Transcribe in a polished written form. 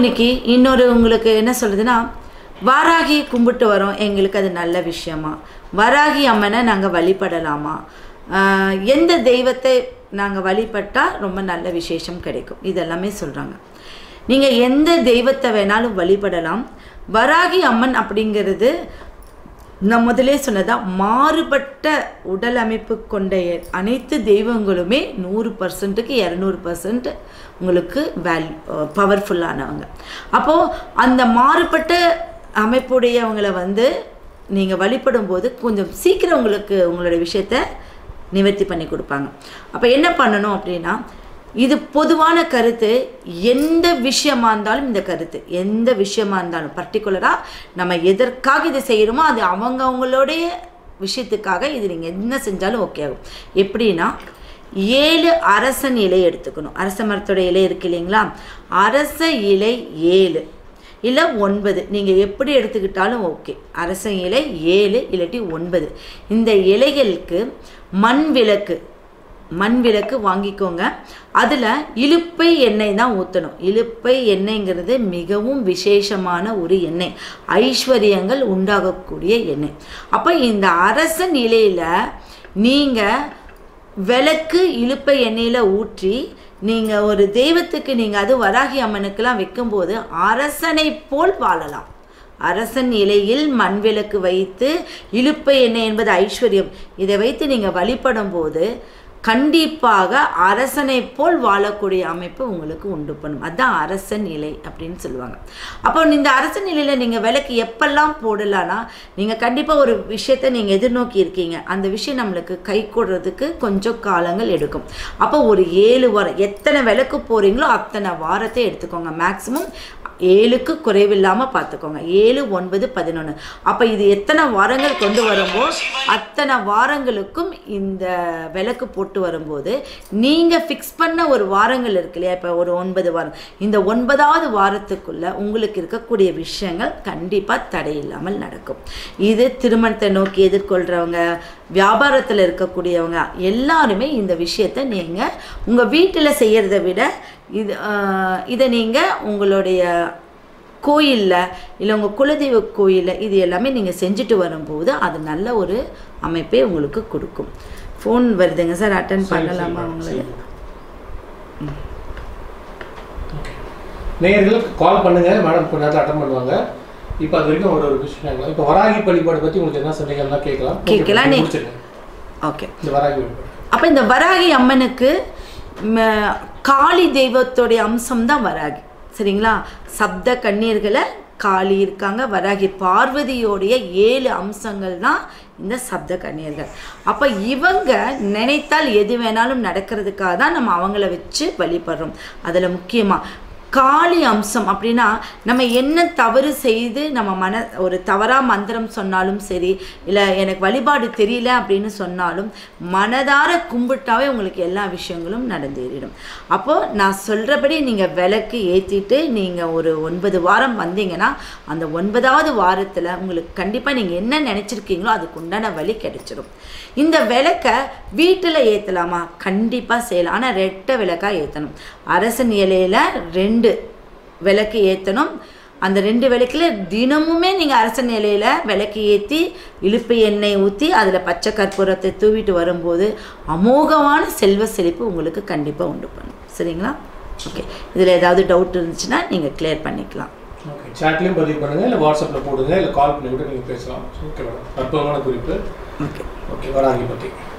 இன்னைக்கு இன்னொரு உங்களுக்கு என்ன சொல்றதுன்னா வாராகி கும்பிட்டு வரோம் எங்களுக்கு அது நல்ல விஷயமா வராகி அம்மனை நாங்க வழிபடலாமா எந்த தெய்வத்தை நாங்க வழிபட்டா ரொம்ப நல்ல விசேஷம் கிடைக்கும் இதெல்லாம் சொல்றாங்க நீங்க எந்த தெய்வத்தை வேணாலும் வழிபடலாம் வராகி அம்மன் அப்படிங்கிறது நான் முதலே சொன்னதா மாறுபட்ட உடல் அமைப்பு கொண்ட அனைத்து தெய்வங்களுமே 100%க்கு 200% உங்களுக்கு பவர்ஃபுல்லானவங்க அப்போ அந்த மாறுபட்ட அமைப்புடையவங்களை வந்து நீங்க வழிபடும் போது கொஞ்சம் சீக்கிரம் உங்களுக்கு உங்களுடைய விஷயத்தை நிவர்த்தி பண்ணி கொடுப்பாங்க அப்ப என்ன பண்ணணும் அப்படினா இது பொதுவான கருத்து எந்த விஷயமா இருந்தாலும் இந்த கருத்து எந்த விஷயமா இருந்தாலும் பர்టిక్యులரா நம்ம எதற்காக இதை செய்யறோமோ அது அவங்களுடைய விஷயத்துக்காக இது நீங்க என்ன செஞ்சாலும் ஓகே ஆகும் எப்படினா 7 அரசன் இலை எடுத்துக்கணும் அரச மரத்தோட இலை இருக்கு இல்லீங்களா அரச இலை 7 இல்ல 9 நீங்க எப்படி எடுத்துக்கிட்டாலும் ஓகே அரச இலை 7 இல்லட்டி 9 இந்த இலைகளுக்கு மண் விளக்கு வாங்கிக்கோங்க அதுல இலுப்பை எண்ணெய் தான் ஊத்தணும் இலுப்பை எண்ணெய்ங்கிறது மிகவும் விசேஷமான ஒரு எண்ணெய் ஐஸ்வரியங்கள் உண்டாகக்கூடிய எண்ணெய் அப்ப இந்த அரசன் இலையில நீங்க விளக்கு இலுப்பை எண்ணெயில ஊற்றி நீங்க ஒரு தெய்வத்துக்கு நீங்க அது வராகி அம்மனுக்குலாம் வைக்கும்போது அரசனை போல் வாழலாம் அரசன் இலையில் மண் விளக்கு வைத்து இலுப்பை எண்ணெய் என்பது ஐஸ்வரியம் இதை வைத்து நீங்க வழிபடும் போது கண்டிப்பாக அரசனை போல் வாழக்கூடிய அமைப்பு உங்களுக்கு உண்டு பண்ணும் அதான் அரசன் இலை அப்படினு சொல்லுவாங்க அப்போ இந்த அரசன் இலையில நீங்க விளக்கு எப்பெல்லாம் போடலாம்னா நீங்க கண்டிப்பா ஒரு விஷயத்தை நீங்க எதிர்நோக்கி இருக்கீங்க அந்த விஷயம் நமக்கு கைகூடுறதுக்கு கொஞ்சம் காலங்கள் எடுக்கும் அப்போ ஒரு 7 வாரம் எத்தனை விளக்கு போறீங்களோ அத்தனை வாரத்தை எடுத்துக்கோங்க மேக்ஸிமம் 7க்கு குறைவில்லாம பாத்துக்கோங்க 7 9 11 அப்ப இது எத்தனை வாரங்கள் கொண்டு வரும்போது அத்தனை வாரங்களுக்கும் இந்த விளக்கு போட்டு வரும்போது நீங்க ஃபிக்ஸ் பண்ண ஒரு வாரங்கள் இருக்குலையா இப்ப ஒரு 9 வாரம் இந்த 9வது வாரத்துக்குள்ள உங்களுக்கு இருக்கக்கூடிய விஷயங்கள் கண்டிப்பா தடை இல்லாமல் நடக்கும் இது திருமணத்தை நோக்கி எதிர்கொள்றவங்க வியாபாரத்துல இருக்கக்கூடியவங்க எல்லாரும் இந்த விஷயத்தை நீங்க உங்க வீட்டில செய்யறதை விட இத நீங்க உங்களுடைய கோயில்ல இல்ல உங்க குலதெய்வ கோயில்ல இது எல்லாமே நீங்க செஞ்சுட்டு வரும்போது அது நல்ல ஒரு அமைப்பை உங்களுக்கு கொடுக்கும் ஃபோன் வருதுங்க சார் அட்டெண்ட் பண்ணலாமா உங்களுக்கு நேயர்களுக்கு கால் பண்ணுங்க மேடம் கொஞ்ச நேரத்துல அட்டெண்ட் பண்ணுவாங்க இப்போ அது வரைக்கும் ஒரு விஷயம் இப்போ வராகி வழிபாடு பத்தி உங்களுக்கு என்ன சொன்னீங்கன்னா கேட்கலாம் நீங்க ஓகே இந்த வராகி வழிபாடு அப்ப இந்த வராகி அம்மனுக்கு காளி தெய்வத்தோட அம்சம் தான் வராகி சரிங்களா சப்த கண்ணீர்களை காளி இருக்காங்க வராகி பார்வதியோடைய 7 அம்சங்கள் தான் இந்த சப்த கண்ணீர்கள் அப்ப இவங்க நினைத்தால் எது வேணாலும் நடக்கிறதுக்காக தான் நம்ம அவங்கள வச்சு வழிபடுறோம் அதுல முக்கியமா காளி அம்சம் அப்படினா நம்ம என்ன தவறு செய்து நம்ம ஒரு தவறா மந்திரம் சொன்னாலும் சரி இல்ல எனக்கு வழிபாடு தெரியல அப்படினு சொன்னாலும் மனதார கும்பிட்டாவே உங்களுக்கு எல்லா விஷயங்களும் நடந்தேறிடும் அப்போ நான் சொல்றபடி நீங்க விளக்கு ஏத்திட்டு நீங்க ஒரு 9 வாரம் வந்தீங்கன்னா அந்த 9வது வாரத்துல உங்களுக்கு கண்டிப்பா நீங்க என்ன நினைச்சிருக்கீங்களோ அதுக்கு உண்டான வழி கிடைச்சிடும் இந்த விளக்க வீட்டுல ஏத்தலாமா கண்டிப்பா செய்யலாம் ஆனா ரெட்டை விளக்கா ஏத்தணும் அரசன் இலையில 2 விளக்கு ஏத்தணும் அந்த 2 விளக்குல தினமுமே நீங்க அரசன் இலையில விளக்கு ஏத்தி இலுப்பை எண்ணெய் ஊத்தி அதுல பச்சை கற்பூரத்தை தூவிட்டு வரும்போது அமோகமான செல்வ செழிப்பு உங்களுக்கு கண்டிப்பா உண்டு பண்ணும் சரிங்களா ஓகே இதுல ஏதாவது டவுட் இருந்துச்சுன்னா நீங்க கிளியர் பண்ணிக்கலாம் ஓகே சாட்லயும் பதிவு பண்ணுங்க இல்ல வாட்ஸ்அப்ல போடுங்க இல்ல கால் பண்ணி கூட நீங்க பேசலாம் ஓகே மேடம் அற்புதமான குறிப்பு ஓகே வராகி பத்தி